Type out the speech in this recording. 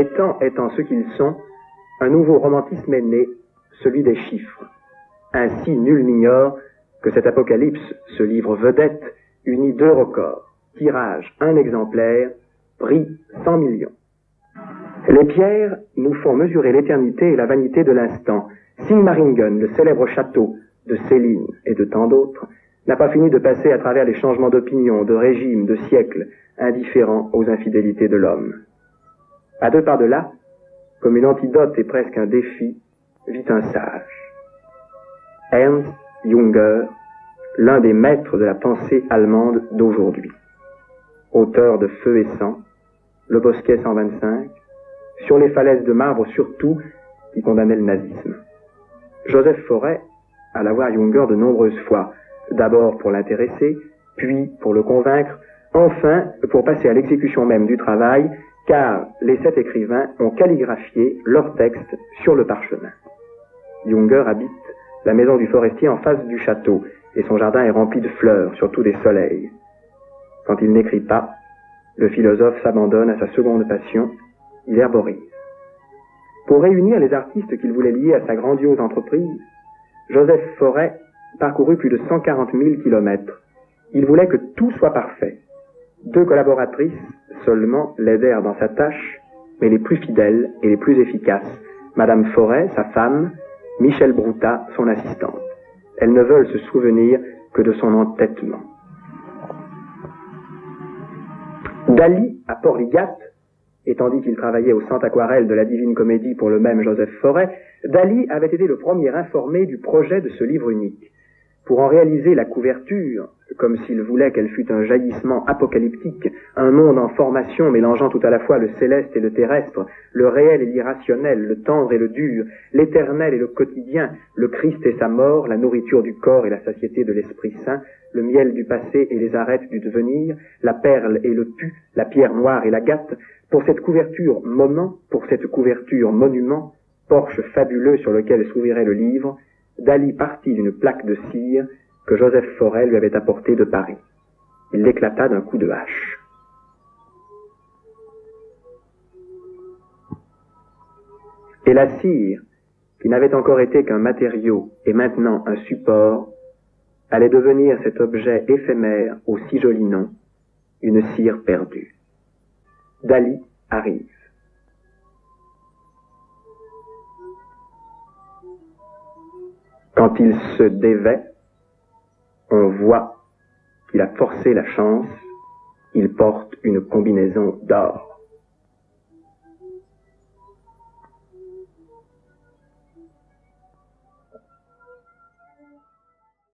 Les temps étant ce qu'ils sont, un nouveau romantisme est né, celui des chiffres. Ainsi, nul n'ignore que cet Apocalypse, ce livre vedette, unit 2 records. Tirage 1 exemplaire, prix 100 millions. Les pierres nous font mesurer l'éternité et la vanité de l'instant. Sigmaringen, le célèbre château de Céline et de tant d'autres, n'a pas fini de passer à travers les changements d'opinion, de régime, de siècles, indifférents aux infidélités de l'homme. À 2 pas de là, comme une antidote et presque un défi, vit un sage. Ernst Junger, l'un des maîtres de la pensée allemande d'aujourd'hui. Auteur de Feu et Sang, Le Bosquet 125, Sur les falaises de marbre surtout, qui condamnait le nazisme. Joseph Forêt alla voir Junger de nombreuses fois, d'abord pour l'intéresser, puis pour le convaincre, enfin pour passer à l'exécution même du travail, car les 7 écrivains ont calligraphié leurs textes sur le parchemin. Junger habite la maison du forestier en face du château, et son jardin est rempli de fleurs, surtout des soleils. Quand il n'écrit pas, le philosophe s'abandonne à sa seconde passion, il herborise. Pour réunir les artistes qu'il voulait lier à sa grandiose entreprise, Joseph Forêt parcourut plus de 140 000 kilomètres. Il voulait que tout soit parfait. 2 collaboratrices seulement l'aidèrent dans sa tâche, mais les plus fidèles et les plus efficaces, Madame Forêt, sa femme, Michel Broutat, son assistante. Elles ne veulent se souvenir que de son entêtement. Dali, à Port-Ligat, et tandis qu'il travaillait au Centre Aquarelle de la Divine Comédie pour le même Joseph Forêt, Dali avait été le premier informé du projet de ce livre unique. Pour en réaliser la couverture, comme s'il voulait qu'elle fût un jaillissement apocalyptique, un monde en formation mélangeant tout à la fois le céleste et le terrestre, le réel et l'irrationnel, le tendre et le dur, l'éternel et le quotidien, le Christ et sa mort, la nourriture du corps et la satiété de l'Esprit Saint, le miel du passé et les arêtes du devenir, la perle et le pu, la pierre noire et l'agate, pour cette couverture moment, pour cette couverture monument, porche fabuleux sur lequel s'ouvrirait le livre, Dali partit d'une plaque de cire que Joseph Forêt lui avait apportée de Paris. Il l'éclata d'un coup de hache. Et la cire, qui n'avait encore été qu'un matériau et maintenant un support, allait devenir cet objet éphémère au si joli nom, une cire perdue. Dali arrive. Quand il se dévêt, on voit qu'il a forcé la chance, il porte une combinaison d'or.